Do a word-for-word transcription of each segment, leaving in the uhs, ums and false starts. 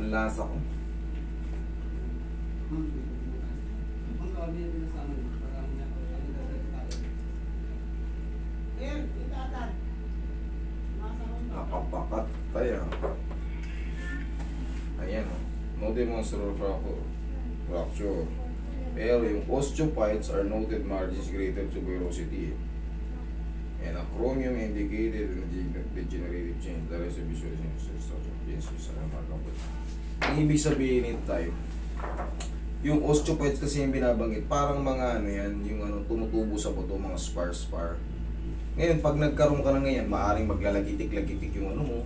Ang lasa ko. Nakapakat tayo. Ayan o. No demonstrable fracture. Pero yung osteophytes are noted margins greater tuberosity. And a chromium indicated in the degenerative change. The rest of visualization structure. Yes, yes, remarkable. Ang ibig sabihin nito tayo, yung osteophytes kasi yung binabanggit, parang mga ano yan, yung ano, tumutubo sa buto, mga spar-spar. Ngayon, pag nagkaroon ka na ngayon, maaaring maglalagitik-lagitik yung ano mo.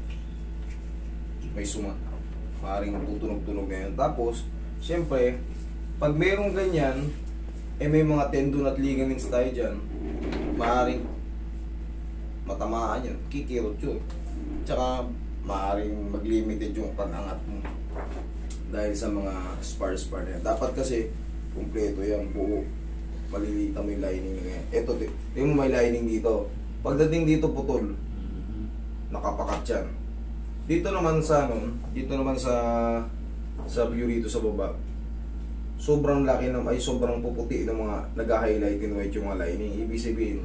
May suma, maaaring tutunog-tunog ngayon. Tapos, syempre, pag mayroong ganyan, eh may mga tendon at ligaments tayo dyan, maaaring matamaan yan, kikirot yun. Tsaka, maaaring mag-limited yung panangat mo dahil sa mga spar-spar na yan. Dapat kasi, kumpleto yan, buo. Malilita mo yung lining niya. Ito, tingnan mo may lining dito. Pagdating dito, putol. Nakapakat yan. Dito naman sa, ano, dito naman sa, sa view dito sa baba, sobrang laki ng, ay sobrang puputi ng mga nag-highlight in white yung mga lining. Ibig sabihin,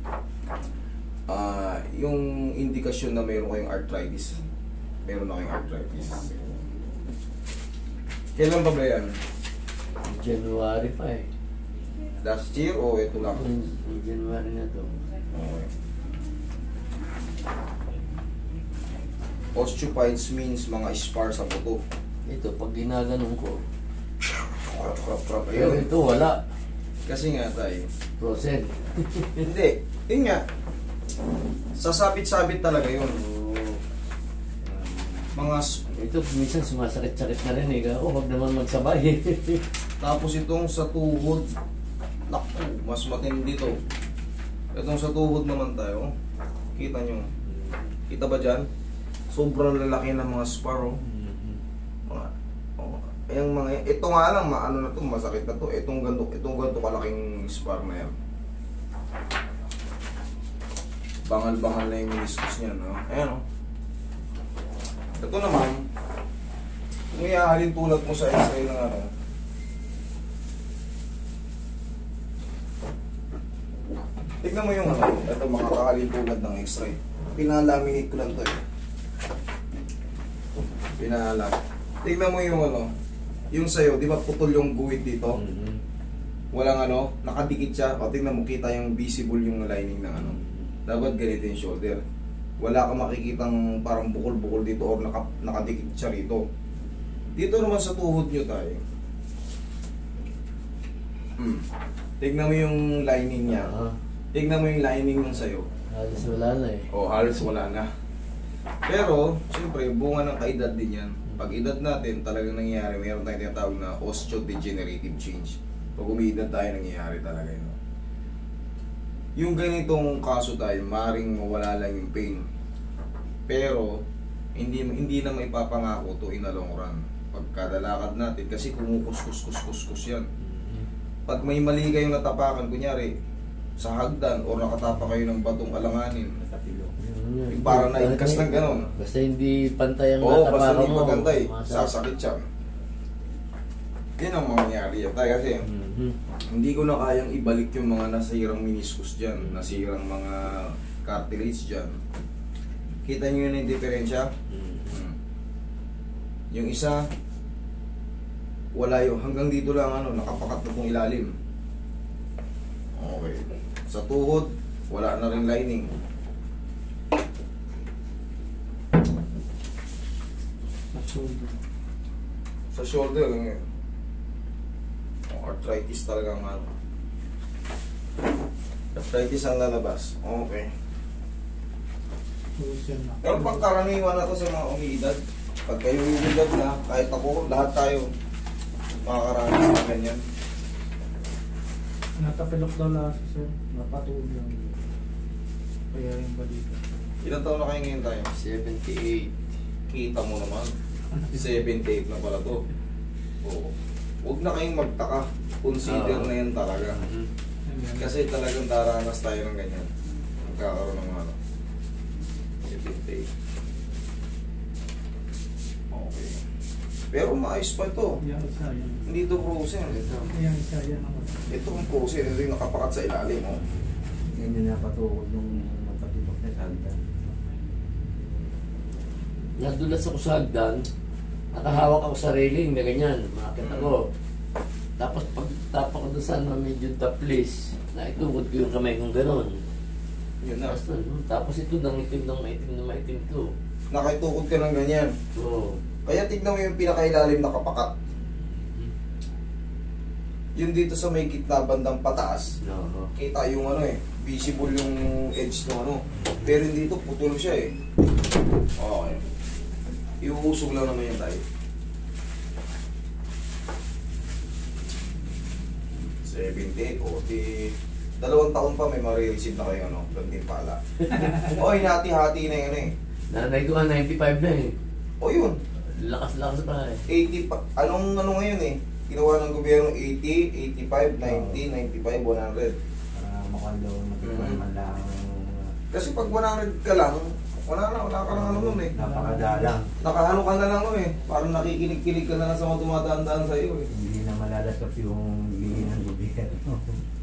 uh, yung indikasyon na mayroon kayong arthritis. Meron na kayong arthritis. Kailan pa ba yan? January pa eh. Last year o ito lang? Hmm, January na to. Okay. Osteophytes means mga spar sa buto. Ito, pag ginaganon ko, Krap, krap, krap. pero Ayun. ito wala. Kasi nga tayo. Frozen. Hindi. Yun nga. Sasabit-sabit talaga yun. Mga sp- Ito, minsan sumasakit-sakit na rin eh. Oh, wag naman magsabay. Tapos itong sa tuhod, naku, mas matindi to. Itong sa tuhod naman tayo, kita nyo. Kita ba dyan? Sobrang lalaki ng mga spar, oh. Mga, oh, yung mga, ito nga lang, maano na to, masakit na to. Itong ganito, itong ganito kalaking spar na yan. Bangal-bangal na yung meniscus niya, no? Ayan, oh. Ito naman, kung iahalin tulad mo sa x-ray ng ano, tignan mo yung ano, ito mga kahalin tulad ng x-ray. Pinalaminate ko lang to eh. Pinala. Tignan mo yung ano, yung sayo, di ba putol yung guhit dito? Mm-hmm. Walang ano, nakadikit siya. O tignan mo, kita yung visible yung lining ng ano. Dapat ganito yung shoulder. Wala kang makikitang parang bukol-bukol dito or naka, nakadikit siya rito. Dito naman sa tuhod nyo tayo. Hmm. Tignan mo yung lining niya. Uh-huh. Tignan mo yung lining ng sayo. Halos wala na eh. O, halos wala na. Pero, siyempre, bunga ng kaedad din yan. Pag edad natin, talagang nangyayari, mayroon tayong tinatawag na osteodegenerative change. Pag umiidad tayo, nangyayari talaga yun. Yung ganitong kaso tayo, maaaring mawala lang yung pain. Pero, hindi hindi na maipapangako to in the long run. Pagkadalakad natin, kasi kumukus-kus-kus-kus-kus yan. Pag may mali kayong natapakan, kunyari, sa hagdan, o nakatapa kayo ng batong alanganin, yung parang naingkas ng gano'n. Basta hindi pantay ang Oo, basta natapakan hindi mo. magantay, Masakit. sasakit siya. Yan ang mangyayari yan. Tayo kasi, Mm-hmm. hindi ko na kayang ibalik yung mga nasirang meniscus dyan, nasirang mga cartilage dyan. Kita nyo yun yung diferensya? Mm-hmm. Hmm. Yung isa, wala yun. Hanggang dito lang, ano, nakapakat na pong ilalim. Okay. Sa tuhod, wala na rin lining. Sa shoulder. Sa shoulder, yung arthritis talaga ang ano. Arthritis ang lalabas. Okay. Frozen na. Pero pagkaraniwan na to sa mga umiidad, pag kayo umiidad na, kahit ako, lahat tayo makakaranas na ganyan. Natapilok daw lang sa sir. Napatulog lang. Kaya yung balita. Ilan taon na kayo ngayon tayo? seventy-eight. Kita mo naman. seventy-eight na pala to. Oo. Huwag na kayong magtaka. Consider Oo. na yan talaga. Mm-hmm. Kasi talagang daranas tayo ng ganyan. Magkakaroon ng ano. seventy-eight. Okay. Pero maayos pa ito. Yung isa, yan. Hindi ito frozen. Ito, Yung isa, yan ako. ito ang frozen. Ito yung nakapakat sa ilalim. Oh. Yan yung napatukod nung magpatibok na sa hagdan. Nadulas ako sa hagdan, nakahawak ako sa railing na ganyan, makakit ako. Tapos pag tapa ko doon sa ano, medyo taplis, naitukod ko yung kamay kong gano'n. Yun na. Tapos, tapos ito nangitim ng maitim na maitim to. Nakaitukod ka ng ganyan. Oo. Kaya tignan mo yung pinakailalim na kapakat. Yun dito sa may gitna bandang pataas. Oo. Kita yung ano eh, visible yung edge ng ano. Pero dito putol siya eh. Okay. Iuusog lang naman yan tayo. seventy, forty. Dalawang taon pa may marireceive na kayo ano, gantimpala. O hinati-hati na yun eh. Nanay ko nga ninety-five na eh. O yun, Lakas-lakas pa eh. eighty pa. Anong ano ngayon eh? Ginawa ng gobyerno eighty, eighty-five, ninety, ninety-five, one hundred. Para makuha daw Mm. man lang. Kasi pag one hundred ka lang, wala na, wala ka lang ano nun eh. Napakadalang. Nakahano ka na lang nun eh. Parang nakikinig-kinig ka na lang sa mga dumadaan-daan sa iyo eh. Hindi na malalasap yung bilhin ng gobyerno.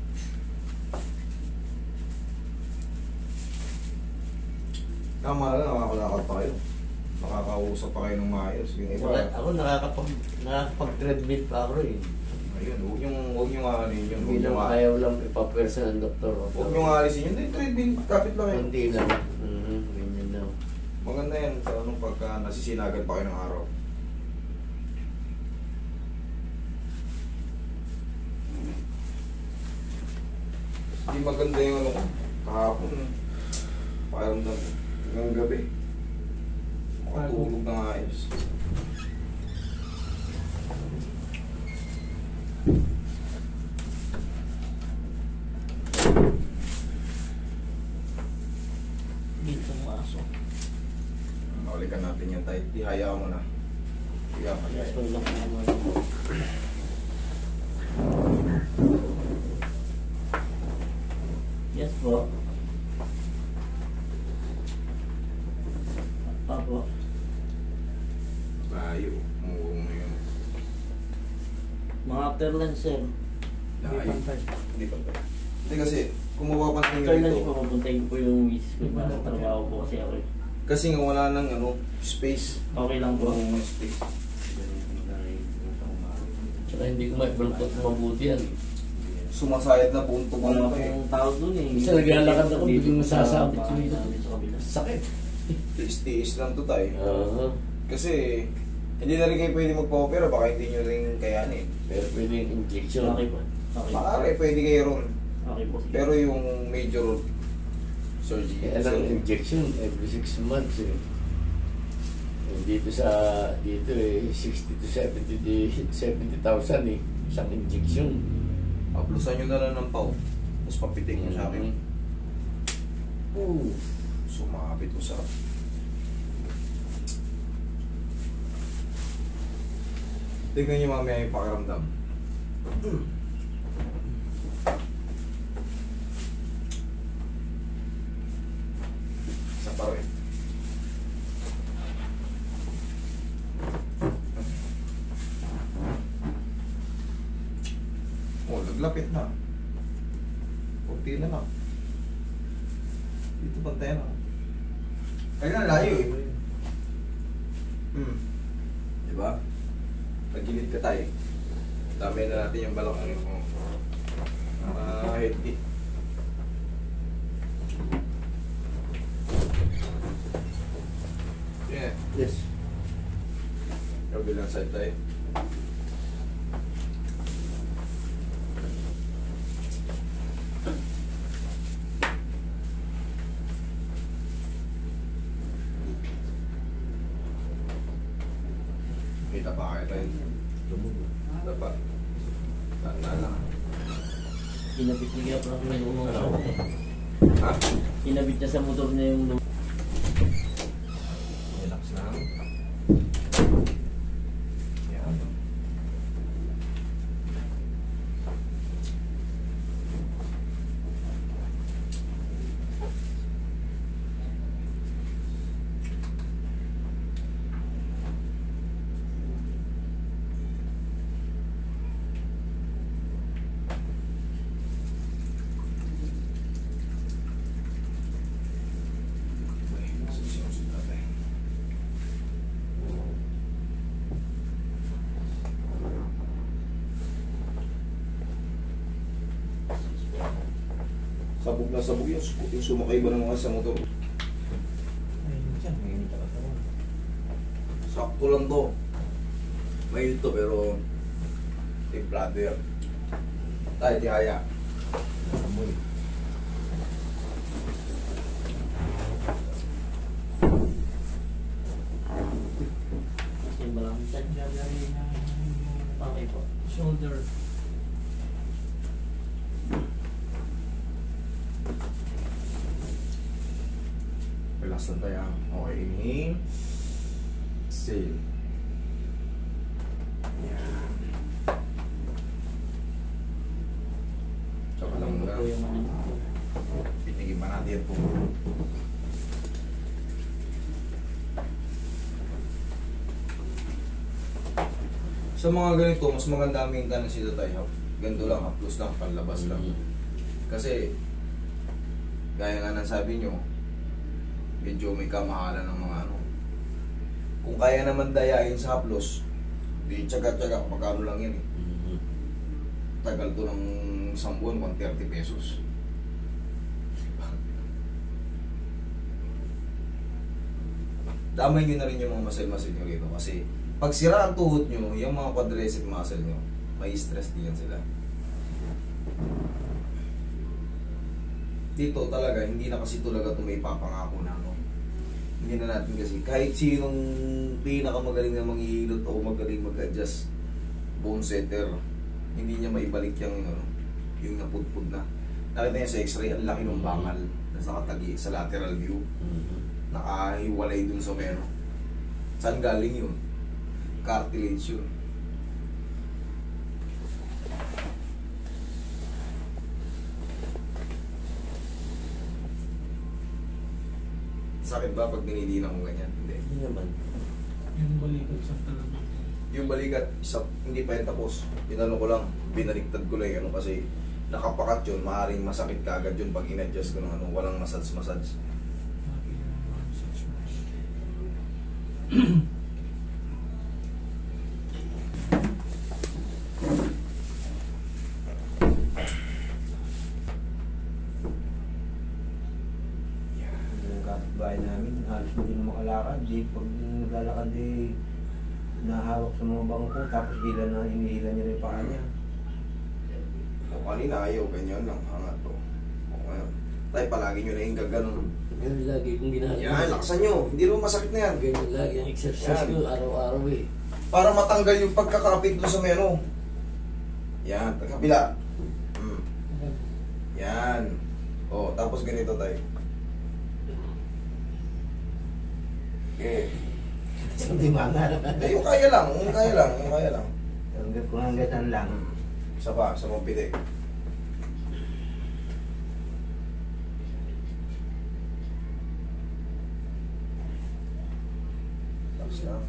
Tama na, nakakalakad pa kayo. Nakakausap pa kayo ng maayos. Yung iba, Wala, ako nakakapag, nakakapag-treadmill pa ako eh. ayun, huwag yung, huwag yung ano yun, huwag Hindi yung, lang ayaw lang ipapwersa ng doktor. huwag yung alisin yun. Hindi, treadmill, kapit lang yun. Hindi lang. Mm, ganyan lang. Maganda yan sa anong pagka nasisinagan pa kayo ng araw. Hindi maganda yung ano ko. Kahapon, pakiramdam ko. Hanggang gabi. Makatulog ng ayos. Dito maso. Balikan natin yan tayo. Ihaya mo na. Higa ka Yes, tayo. lang naman. Yes po. Pa po. Layo. Murong na yun. Mga after lunch, sir. Layo. Hindi pa ba? Hindi kasi, kung mapapansin nyo After lunch dito, po, pupuntahin ko yung miss ko para sa trabaho po kasi ako. eh. kasi nga wala nang ano, space. Okay lang po. Walang space. Tsaka hindi ko may baluktot mabuti yan. Sumasayad na punto ko Wala na eh. akong tawag dun eh. Isa naglalakad ako, biglang masasabit yung dito. Sakit. Tiis-tiis lang to tayo. Oo. Kasi, hindi na rin kayo pwede magpa-opera, baka hindi nyo rin kayanin. Pero pwede yung injection. Okay po. Okay. Maaari, pwede kayo ron. Okay po. Pero yung major surgery, Kaya lang injection every six months eh. Eh, Dito sa, dito eh, sixty to seventy thousand eh. Isang injection. aplusan nyo na lang ng pau. Tapos papitik nyo sa akin. Oo. Sumabit ko sa... Tignan nyo mamaya yung pakiramdam. Isa pa rin. Oh, naglapit na. Kunti na lang. Dito pantay na. Ayun na, layo eh. Hmm. Diba? Pagilid ka tayo. Dami na natin yung balak ano. Ah, healthy. Yeah. Yes. Kabilang side tayo. Kita pa kayo tayo. Dapat. Tanda lang. Kinabit niya pa ako ng lumang ako eh. Ha? Kinabit niya sa motor niya yung lumang. Relax lang. Yan. Sabog na sabog yung, yung sumakay ba ng mga sa motor. Ayun siya, ngayon ito ka Sakto lang to. May ito pero tip brother. Tayo tihaya. Amoy. Yung maraming Saan gagawin na okay po. shoulder? Relax lang tayo. Okay, inhale. Exhale. Yan. Tsaka lang muna. Ito yung ano. Pitigin pa natin po. Sa mga ganito, mas maganda ang maintenance dito tayo. Ganito lang, haplos lang, panlabas lang. Mhm. Kasi, gaya nga ng sabi nyo, medyo may kamahalan ng mga ano. Kung kaya naman dayain sa haplos, di tsaga-tsaga, magkano lang yan eh. Mhm. Tagal to ng isang buwan, one hundred thirty pesos. Damay nyo na rin yung mga muscle-muscle nyo rito kasi pag sira ang tuhod nyo, yung mga quadriceps muscle nyo, may stress din yan sila. Dito talaga, hindi na kasi talaga ito may papangako na ano. Hindi na natin kasi, kahit sinong pinakamagaling na manghihilot o magaling mag-adjust bone setter, hindi niya maibalik yung, ano, yung napudpud na. Nakita niya sa x-ray, ang laki ng bangal na nakatagi sa lateral view. Mhm. Nakahiwalay dun sa mero. Saan galing yun? Cartilage yun. Sakit ba pag dinidinan mo ganyan? Hindi. Hindi naman. Yung balikot sa talaga. Yung balikat, isa, hindi pa yan tapos. Pinano ko lang, binaliktad ko lang yung ano kasi nakapakat yun, maaaring masakit kagad yun pag in-adjust ko ng ano, walang massage-massage. Yung kapitbahay namin, halos hindi na makalakad. Di pag naglalakad eh, nahawak sa mga bangko, tapos hila na, inihila niya na yung paa niya. O kanina ayaw, ganyan lang, hangat to. O ngayon, tayo palagi nyo na yung gaganon. Ganun lagi kong ginagawa. Yan, lakasan nyo, hindi naman masakit na yan. Ganun lagi ang exercise Yan. ko araw-araw eh. Para matanggal yung pagkakapit doon sa meno. Yan, kabila. Hmm. Yan. O, tapos ganito tayo. Okay. Hindi mga Eh, yung kaya lang, yung kaya lang, yung kaya lang. hanggang kung hanggang lang. Isa pa, sa mga pitik. Tapos na.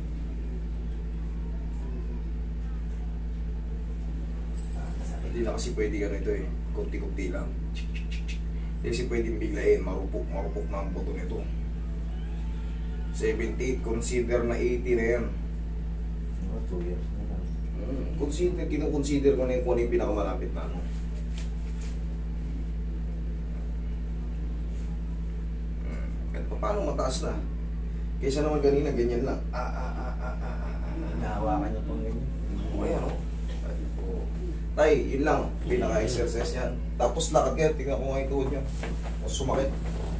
Hindi na kasi pwede gano'n ito eh. Kunti-kunti lang. Hindi kasi pwedeng biglayin, marupok, marupok na ang buto nito. seventy-eight, consider na eighty na yan. Oh, two years na lang. Hmm, consider, kino-consider ko na yung kung ano yung pinakamalapit na ano. Hmm, kahit pa paano mataas na. Kaysa naman ganina, ganyan lang. Ah, ah, ah, ah, ah, ah, ah. Nahawakan niya pang ganyan. O yan o. Tay, yun lang. Pinaka-exercise yan. Tapos lakad kayo, tingnan ko nga yung tuhod nyo. O sumakit.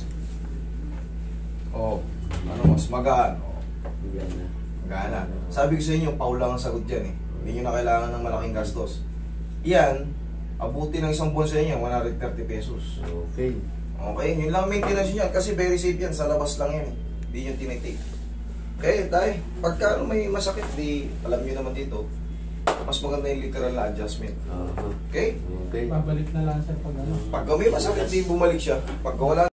O, ano mas magaan. O, Yan na. magaan na. Sabi ko sa inyo, Paul lang ang sagot dyan eh. Hindi nyo na kailangan ng malaking gastos. Yan, abuti ng isang buwan sa inyo, one hundred thirty pesos. Okay. Okay, yun lang maintenance nyo yan. Kasi very safe yan, sa labas lang yan eh. Hindi nyo tinitake. Okay, tayo. Pagka ano may masakit, di alam nyo naman dito, mas maganda yung literal na adjustment. Aha. Okay? Okay. Babalik na lang sir pag ano. Pag may masakit, di bumalik siya. Pag wala